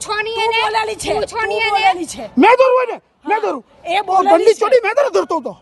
પૂછવાની એને બોલેલી છે પૂછવાની એને મેં દોરું ને મેં દોરું એ બંડી ચોડી મેં દોરતો તો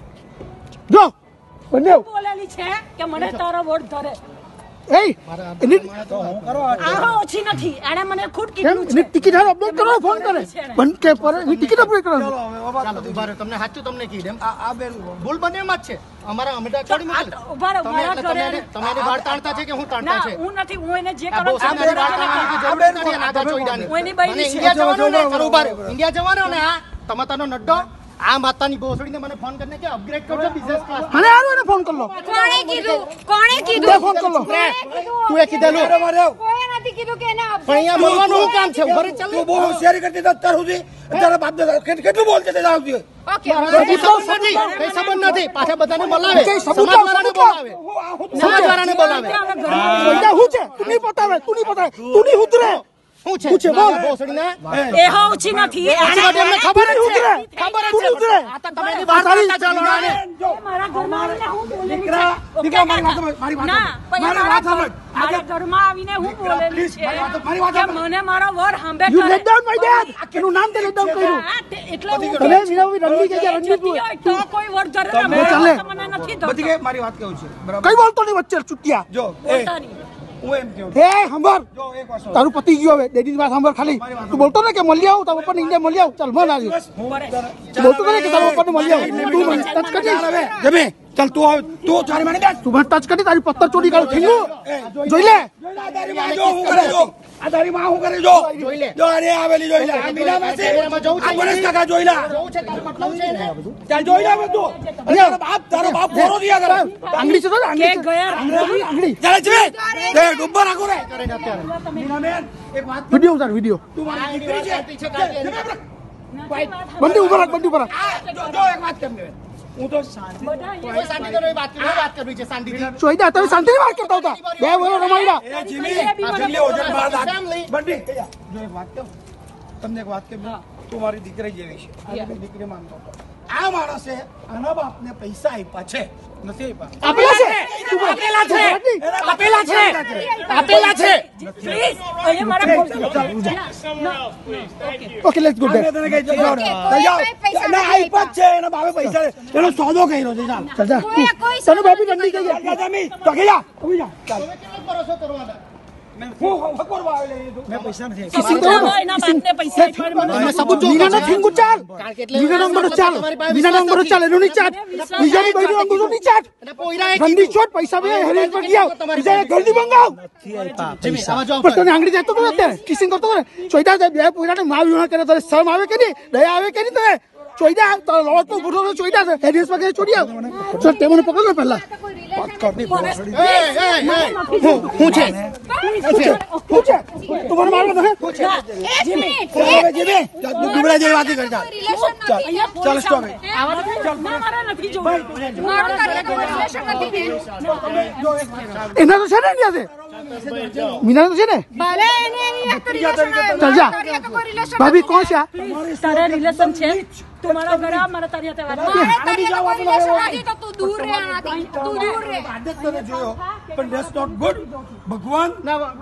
જો બંને બોલેલી છે કે મને તારો વોટ ધરે એ એની તો હું કરવા આ ઓછી નથી એને મને ખુદ કીધું છે ટિકિટ અપડેટ કરો ફોન કરે બંધ કે પર ટિકિટ અપડેટ કરો ચાલો ઉભા રહો તમને સાચું તમને કીધું આ બેન ભૂલ બને એમ જ છે અમારા અમડા છોડી મોકલ ઉભા રહો તમારી વાળ તાણતા છે કે હું તાણતા છે હું નથી હું એને જે કરો છે મારી વાળ તાણવાની જરૂર નથી નાગા ચોઈડાની હું એની બૈરી છે ઇન્ડિયા જવાનો ને ઉભા રહો ઇન્ડિયા જવાનો ને આ તમાતાનો નડ્ડો આ માતાની બોસડીને મને ફોન કરીને કે અપગ્રેડ કરજો બિઝનેસ ક્લાસ મને આરો એને ફોન કર લો કોણે કીધું ફોન કર લો તું એ કીધેલું કોઈ નથી કીધું કે એને પણ અહીંયા બોલવાનું શું કામ છે ઉભરે ચાલ તું બહુ હોશિયારી કરતી તો અત્યાર સુધી તારા બાપ દાદા કેટલું બોલતે તે જાવ છું ઓકે કઈ સંબંધ નથી પાછા બધાને બોલાવે સમાજવાળાને બોલાવે સમાજવાળાને બોલાવે સોઈડા હું છે તું નહીં પતાવે તું નહીં ઉતરે શું છે બોલ બોસડીને એ ઓછી નથી આને એમને ખબર જ છે ખબર જ છે ઉતરે આ તો તમારી વાત કરતા ચાલો આને મારા ઘરમાં આવીને હું બોલેલી દીકરા મારી વાત ના મારા ઘરમાં આવીને હું બોલેલી છે કે મને મારો વર સાંભે you let down my dad એનું નામ તે લેટ ડાઉન કર્યું એટલે હું તમે વિનાવી રણવી કે રણવી તો કોઈ વર ધરે મને નથી ધરતો બધી કે મારી વાત કેવું છે બરાબર કઈ બોલતો નહીં વચ્ચે ચૂટિયા જો બોલતા નહીં હું એમ કહું હે સાંભળ જો એક વાત તારું પતિ ગયો હવે ડેડીની વાત સાંભળ ખાલી તું બોલતો ને કે મળી આવું તારા પપ્પાને ઇન્ડિયા મળી આવું ચાલ મન આવ્યું બોલતો ને કે તારા પપ્પાને મળી આવું તું મને ટચ કરી જમે ચાલ તું તારી મને બેસ તું મને ટચ કરી તારી પત્તર ચોરી કાઢ થેંગું જોઈ લે આ તારી માં જો હું કરે જો આ તારી માં હું કરે જો જોઈ લે જો અરે આવેલી જોઈ લે આ બીના પાસે એમાં જવું છે આ ગણેશ કાકા જોઈ લે જવું છે તાર પટલું છે ને ચાલ જોઈ લે બધું તારો બાપ ફોરો દિયા કરે આંગળી છે તો કે આંગળી ગયા આંગળી ચાલે છે તે ડુબ્બા રાખો રે કરીને અત્યારે બીના બેન એક વાત વિડિયો ઉતાર વિડિયો તું મારી દીકરી છે બંડી ઉપર રાખ બંડી ઉપર રાખ જો એક વાત કેમ ને હું તો કોઈ શાંતિથી વાત કરવી છે શાંતિથી ચોઈડા તમે શાંતિથી વાત કરતા હતા બે વરો રમાઈડા એ જીમી આટલી ઓજન બાદ બંડી જો એક વાત કેમ તમને એક વાત કેમ તું મારી દીકરી જેવી છે આ દીકરી માનતો આ માણસે આના બાપને પૈસા આપ્યા છે નથી આપ્યા આપેલા છે પ્લીઝ અરે મારા ઓકે લેટ્સ ગો મેં તને કહી જાવ ના આપ્યા છે એના બાપે પૈસા એનો સોદો કર્યો છે ચાલ ચાલ જા તને બાપી દંડી કહી ગયા જમી તો કે જા ચાલ ભરોસો કરવાના હું કરવા આવે મેં પૈસા નથી કિસિંગ તો એના બાપને પૈસા તમે સબૂત જો મીના થિંગુ ચાલ મીના નંબર ચાલ મીના નંબર ચાલ એનો ની ચાટ બીજાની બૈરી અંગુરો ની ચાટ અને પોઈરાએ ગંદી ચોટ પૈસા બે હેરેજ પર ગયા બીજા ઘરથી મંગાવ જીમી આમાં જો પણ તને આંગળી જતો તો અત્યારે કિસિંગ કરતો ને ચોઈડા બે પોઈરાને માવ વિવાહ કરે તને શરમ આવે કે નહીં દયા આવે કે નહીં તને ચોઈડા તારો લોટ તો ગુઠો ચોઈડા છે હેરેજ પર ચોડી આવ ચલ તે મને પકડ લે પહેલા વાત કર દે હું છે હું છે તું મને મારવા દે જીમી દુબળા જેવી વાત કરી ચાલ સ્ટોપ મારા નથી જોવું મારો રિલેશન નથી એના તો છે ને ત્યાં છે મીના તો છે ને ભલે એને ચાલ જા ભાભી કોણ છે તારા રિલેશન છે તું મારા ઘરે આ મારા તારી હાથે વાત તું દૂર રહે આદત તને જોયો પણ ધેટ્સ નોટ ગુડ ભગવાન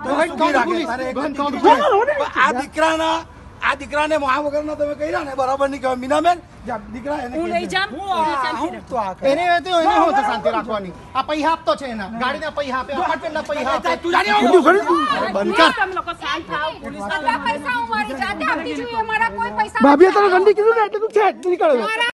આ દીકરાને મા વગરના તમે કહ્યા ને બરાબર નહીં કહેવાય મીનાબેન દીકરા એને હું લઈ જામ એને તો એને હું તો શાંતિ રાખવાની આ પૈસા આપતો છે એના ગાડીના પૈસા આપે અપાર્ટમેન્ટના પૈસા આપે તું જાણી બંધ કર તમે લોકો શાંત થાઓ પોલીસ ભાભીએ તને ગંદી કીધું ને એટલે તું છે નીકળ